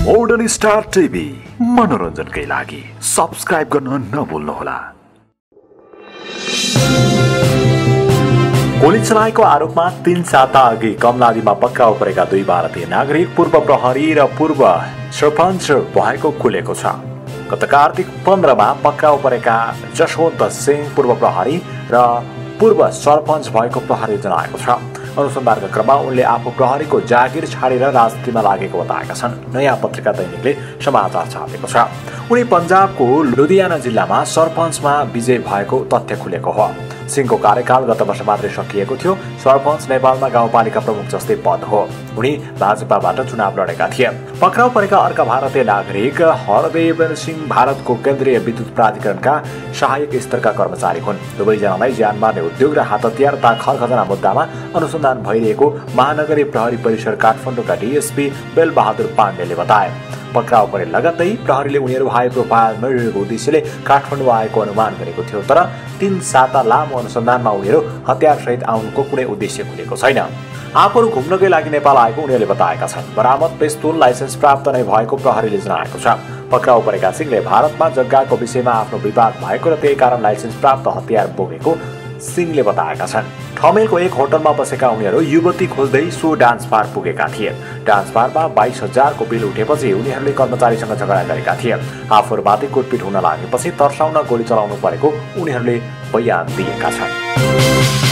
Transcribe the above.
Modern star TV मनोरञ्जनकै लागि subscribe गर्न नभुल्नुहोला। गोली चलाएको आरोपमा 3 साता अघि कमलादीमा पक्राउ परेका 2 भारतीय नागरिक पूर्व प्रहरी र पूर्व सरपञ्च भएको खुलेको छ। गत कार्तिक 15 मा पक्राउ परेका जसवन्त सिंह पूर्व प्रहरी र पूर्व सरपञ्च भएको प्रहरी जनाएको छ। अनुसन्धानका क्रममा उनले आफू प्रहरीको जागिर छाडेर राजनीतिमा लागेको बताएका छन्। नयाँ पत्रिका दैनिकले समाचार छापेको छ। उनी पन्जाबको लुधियाना जिल्लामा सरपञ्चमा विजय भएको तथ्य खुलेको हो। सिंहको कार्यकाल गत वर्ष मात्रै सकिएको थियो। सरपञ्च नेपालमा गाउँपालिका प्रमुख जस्तै पद हो। उनी भाजपाबाट चुनाव लडेका थिए। पक्राउ परेका अर्का भारतीय नागरिक हरदेव सिंह भारतको केन्द्रीय विद्युत प्राधिकरणका सहायक स्तरका कर्मचारी हुन्। दुवैजनालाई ज्यान मार्ने उद्योग र हात हतियार तथा खरखजना मुद्दामा अनुसन्धान भइरहेको महानगरी प्रहरी परिसर काठमाडौँका डीएसपी बेलबहादुर पाण्डेले बताए। पक्राउ परे लगत्तै प्रहरीले उनीहरू हाई प्रोफाइल मर्डरको उद्देश्यले काठमाडौँ आएको अनुमान गरेको थियो। तर 3 साता लामो अनुसन्धानमा उनीहरू हतियारसहित आउनुको कुनै उद्देश्य खुलेको छैन। आफूहरू घुम्नकै लागि नेपाल आएको उनीहरूले बताएका छन्। बरामद पिस्तुल लाइसेन्स प्राप्त नै भएको प्रहरीले जनाएको छ। पक्राउ परेका सिंहले भारतमा जग्गाको विषयमा आफ्नो विवाद भएको र त्यही कारण लाइसेन्स प्राप्त हतियार बोकेको सिंहले बताएका छन्। ठमेलको एक होटलमा बसेका उनीहरू युवती खोज्दै सो डान्स बार पुगेका थिए। डान्स बारमा 22,000 को बिल उठेपछि उनीहरूले कर्मचारीसँग झगडा गरेका थिए। आफूहरूमाथि कुटपिट हुन लागेपछि तर्साउन गोली चलाउनु परेको उनीहरूले बयान दिएका छन्।